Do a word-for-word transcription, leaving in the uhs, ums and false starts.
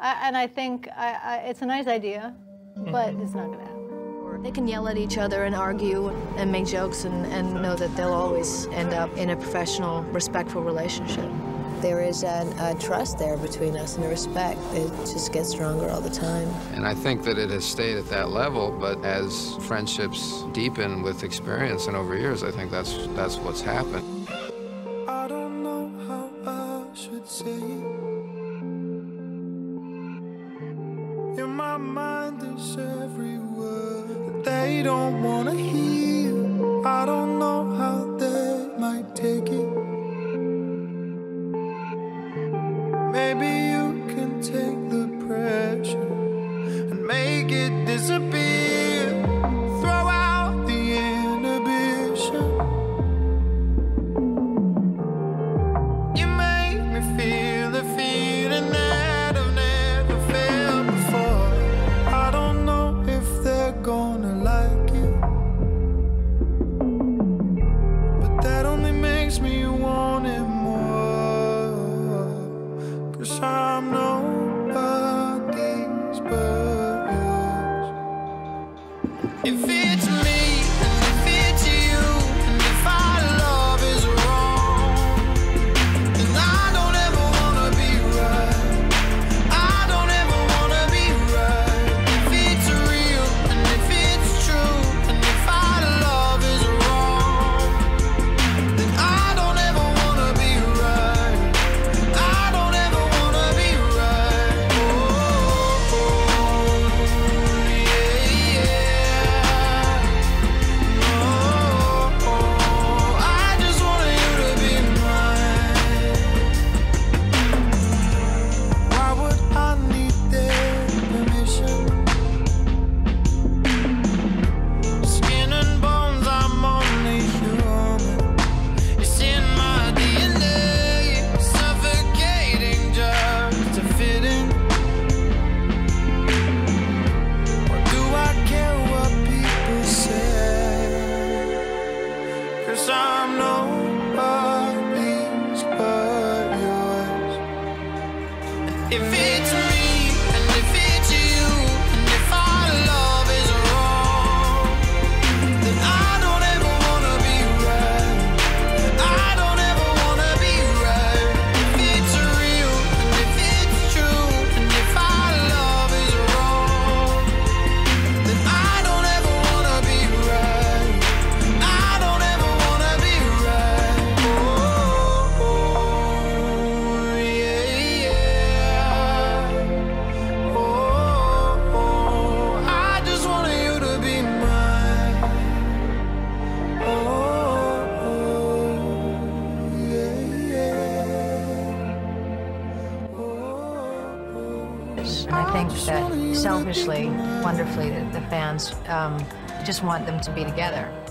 I, and I think I, I, it's a nice idea, but it's not going to happen. They can yell at each other and argue and make jokes and, and know that they'll always end up in a professional, respectful relationship. There is a, a trust there between us and a respect. It just gets stronger all the time. And I think that it has stayed at that level, but as friendships deepen with experience and over years, I think that's, that's what's happened. I don't know how I should say it. In my mind there's every word that they don't want to hear. I don't know how they might take it. Maybe you can take the pressure and make it disappear. Throw out the inhibition. You make me feel the feeling that I've never felt before. I don't know if they're gonna like it, but that only makes me want it more. Cause I'm nobody's but yours. If it's me, and if it's you, and if our love is wrong, then I don't ever wanna be right. I don't ever wanna be right. If it's real, and if it's true, and if our love is wrong, then I don't ever wanna be right. I don't ever I think that selfishly, wonderfully, that the fans um, just want them to be together.